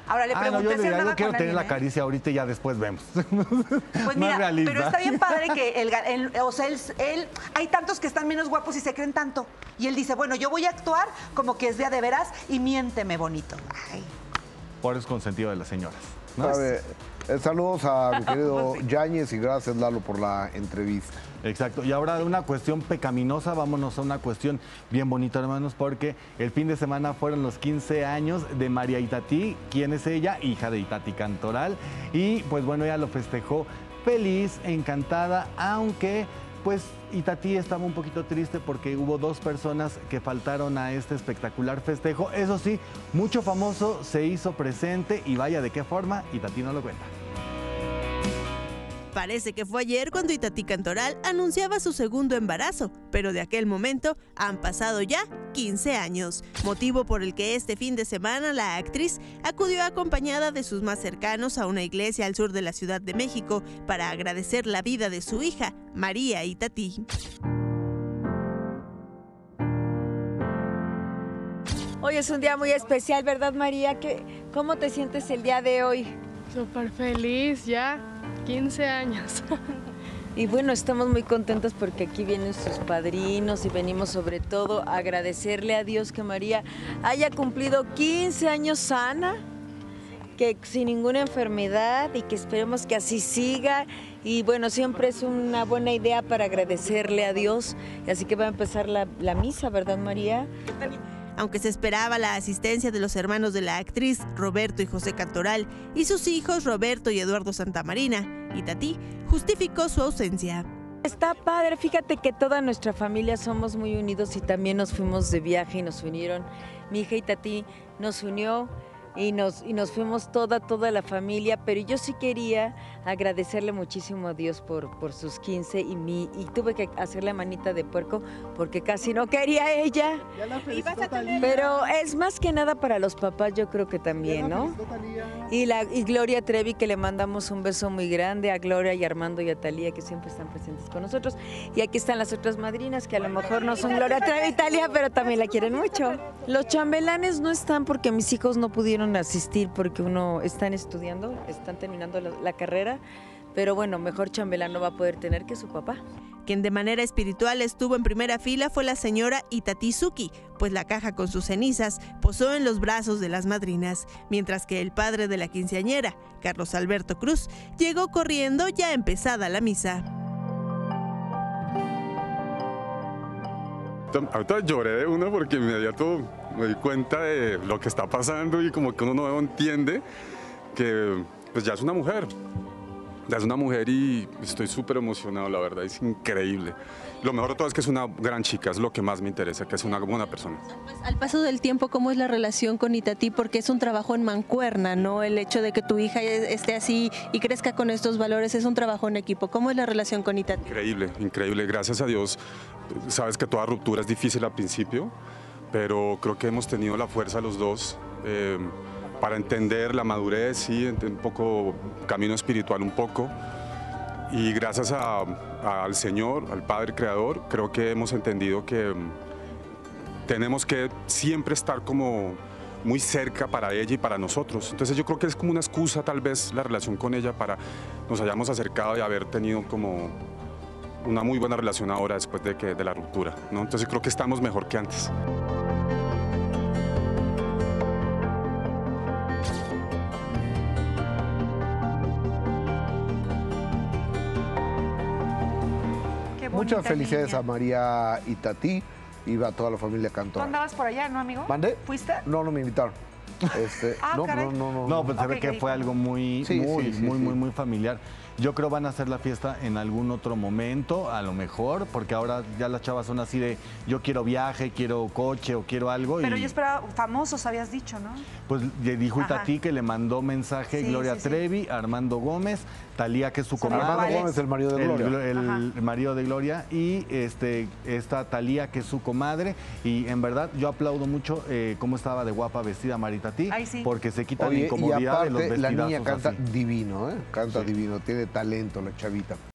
Ahora le No, pregunté yo si le diría, andaba yo quiero con tener la alguien, ¿eh? caricia ahorita y ya después vemos. Pues No es mira, realista. pero está bien padre que o sea, hay tantos que están menos guapos y se creen tanto. Y él dice, bueno, yo voy a actuar como que es de veras y miénteme bonito. Ay. Por eso es consentido de las señoras, ¿no? Sabe, saludos a mi querido Yáñez y gracias, Lalo, por la entrevista. Exacto. Y ahora de una cuestión pecaminosa, vámonos a una cuestión bien bonita, hermanos, porque el fin de semana fueron los 15 años de María Itatí. ¿Quién es ella? Hija de Itatí Cantoral. Y pues bueno, ella lo festejó feliz, encantada, aunque pues Itatí estaba un poquito triste porque hubo 2 personas que faltaron a este espectacular festejo. Eso sí, mucho famoso se hizo presente y vaya de qué forma, Itatí nos lo cuenta. Parece que fue ayer cuando Itatí Cantoral anunciaba su segundo embarazo, pero de aquel momento han pasado ya 15 años, motivo por el que este fin de semana la actriz acudió acompañada de sus más cercanos a una iglesia al sur de la Ciudad de México para agradecer la vida de su hija, María Itatí. Hoy es un día muy especial, ¿verdad, María? ¿Cómo te sientes el día de hoy? Súper feliz ya, 15 años. Y bueno, estamos muy contentos porque aquí vienen sus padrinos y venimos sobre todo a agradecerle a Dios que María haya cumplido 15 años sana, que sin ninguna enfermedad y que esperemos que así siga. Y bueno, siempre es una buena idea para agradecerle a Dios. Así que va a empezar la misa, ¿verdad, María? Aunque se esperaba la asistencia de los hermanos de la actriz, Roberto y José Cantoral, y sus hijos Roberto y Eduardo Santamarina, Itatí justificó su ausencia. Está padre, fíjate que toda nuestra familia somos muy unidos y también nos fuimos de viaje y nos unieron. Mi hija Itatí nos unió y nos fuimos toda la familia, pero yo sí quería agradecerle muchísimo a Dios por sus 15 y tuve que hacerle manita de puerco porque casi no quería ella. Pero es más que nada para los papás, yo creo que también, ¿no? Y Gloria Trevi, que le mandamos un beso muy grande a Gloria y Armando y a Talía, que siempre están presentes con nosotros. Y aquí están las otras madrinas, que a lo mejor no son Gloria Trevi y Talía, pero también la quieren mucho. Los chambelanes no están porque mis hijos no pudieron asistir porque están estudiando, están terminando la carrera, pero bueno, mejor chambelán no va a poder tener que su papá. Quien de manera espiritual estuvo en primera fila fue la señora Itatí Zucchi, pues la caja con sus cenizas posó en los brazos de las madrinas, mientras que el padre de la quinceañera, Carlos Alberto Cruz, llegó corriendo ya empezada la misa. Ahorita lloré de uno porque inmediato me di cuenta de lo que está pasando y como que uno no entiende que pues ya es una mujer. Ya es una mujer y estoy súper emocionado, la verdad, es increíble. Lo mejor de todo es que es una gran chica, es lo que más me interesa, que es una buena persona. Pues, al paso del tiempo, ¿cómo es la relación con Itatí? Porque es un trabajo en mancuerna, ¿no? El hecho de que tu hija esté así y crezca con estos valores es un trabajo en equipo. ¿Cómo es la relación con Itatí? Increíble, increíble. Gracias a Dios. Sabes que toda ruptura es difícil al principio, pero creo que hemos tenido la fuerza los dos para entender la madurez, sí, un poco camino espiritual un poco. Y gracias al Señor, al Padre Creador, creo que hemos entendido que tenemos que siempre estar como muy cerca para ella y para nosotros. Entonces yo creo que es como una excusa tal vez la relación con ella para nos hayamos acercado y haber tenido como una muy buena relación ahora después de la ruptura, ¿no? Entonces creo que estamos mejor que antes. Muchas felicidades a María Itatí y a toda la familia ¿Tú Cantoral. andabas por allá, no, amigo? ¿Mandé? ¿Fuiste? No, no me invitaron. caray. No, pues se ve Ok, que ¿qué fue dijo? algo muy Sí, sí, sí, sí. muy familiar. Yo creo van a hacer la fiesta en algún otro momento, a lo mejor, porque ahora ya las chavas son así de yo quiero viaje, quiero coche o quiero algo. Pero y yo esperaba famosos, habías dicho, ¿no? pues le dijo Ajá. Itatí que le mandó mensaje Sí, Gloria sí, sí. Trevi, Armando Gómez, Talía, que es su comadre. Armando Gómez, el marido de Gloria. El marido de Gloria, y esta Talía, que es su comadre. Y en verdad yo aplaudo mucho cómo estaba de guapa vestida María Itatí, Ay, sí. porque se quita la Oye, y incomodidad de los aparte, la vestidazos niña canta así. divino, ¿eh? Canta Sí. divino, tiene talento la chavita.